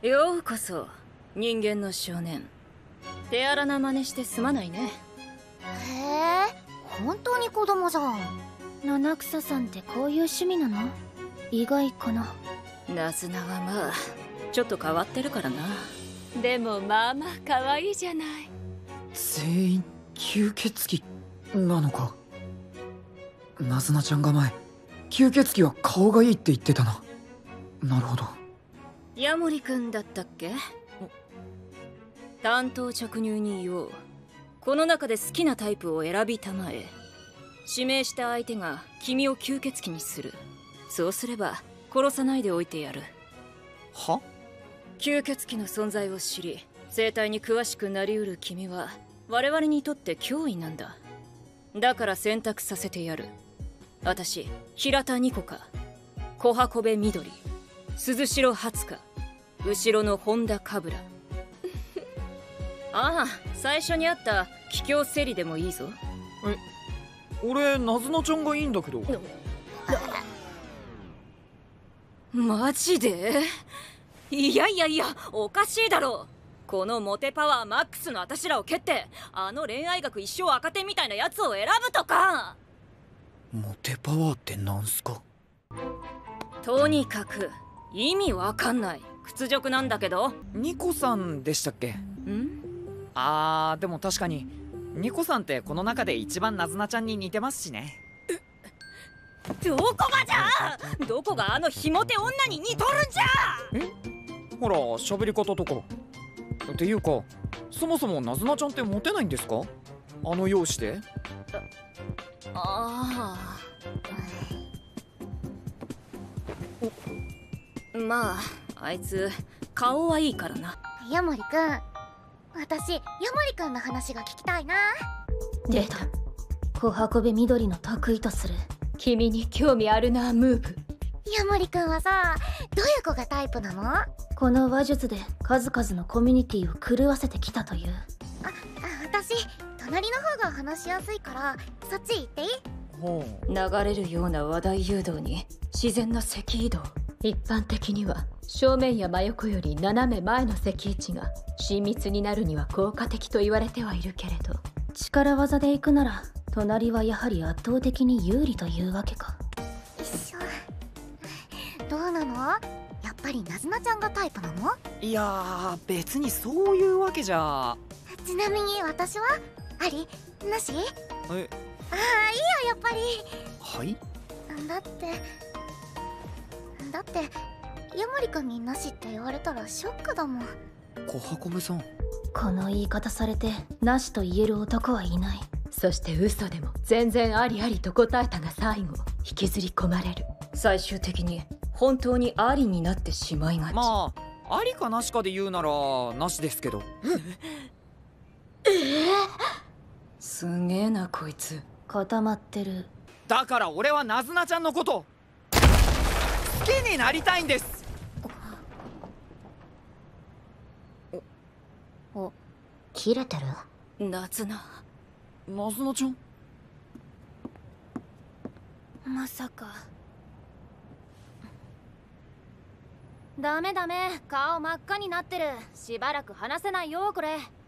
ようこそ人間の少年。手荒な真似してすまないね。 へえ、本当に子供じゃん。七草さんってこういう趣味なの？意外かな。 ナズナはまあちょっと変わってるからな。 でもまあまあ可愛いじゃない。 全員吸血鬼なのか。ナズナちゃんが前吸血鬼は顔がいいって言ってたな。なるほど。 ヤモリくんだったっけ？単刀直入に言おう。この中で好きなタイプを選びたまえ。指名した相手が君を吸血鬼にする。そうすれば殺さないでおいてやる。 は？ 吸血鬼の存在を知り生態に詳しくなりうる君は我々にとって脅威なんだ。だから選択させてやる。私平田ニコか小箱部緑、鈴代初香、後ろの本田カブラ。ああ、最初にあった桔梗セリでもいいぞ。 俺ナズナちゃんがいいんだけど。 マジで？いやいやいや、おかしいだろ。このモテパワーマックスの私らを蹴ってあの恋愛学一生赤点みたいなやつを選ぶとか。 モテパワーってなんすか？ とにかく意味わかんない屈辱なんだけど。 ニコさんでしたっけ？ ん？ でも確かにニコさんってこの中で一番ナズナちゃんに似てますしね。 どこがじゃ？どこがあのひも手女に似とるんじゃ？ ほら喋り方とか。っていうかそもそもナズナちゃんってモテないんですか？あの容姿で。 ああ、まああいつ顔はいいからな。 ヤモリくん、私ヤモリくんの話が聞きたいな。 出た。 小箱部緑の得意とする君に興味あるなムーブ。 ヤモリくんはさ、どういう子がタイプなの？この話術で数々のコミュニティを狂わせてきたという。私隣の方が話しやすいからそっち行っていい？ ほ流れるような話題誘導に自然な赤移動。 一般的には正面や真横より斜め前の席位置が親密になるには効果的と言われてはいるけれど、 力技で行くなら隣はやはり圧倒的に有利というわけか。一緒。どうなの？やっぱりナズナちゃんがタイプなの？ いやー別にそういうわけじゃ。 ちなみに私はあり？なし？ああ、いいよやっぱり。 はい。 だってヤモリくんになしって言われたらショックだもん。 小箱部さん、 この言い方されてなしと言える男はいない。 そして嘘でも全然ありありと答えたが最後引きずり込まれる。 最終的に本当にありになってしまいがち。 まあありかなしかで言うならなしですけど。 すげえなこいつ。 固まってる。 だから俺はナズナちゃんのこと好きになりたいんです。 切れてる？ 夏菜。 ナズナちゃん？ まさか。ダメダメ、顔真っ赤になってる。しばらく話せないよこれ。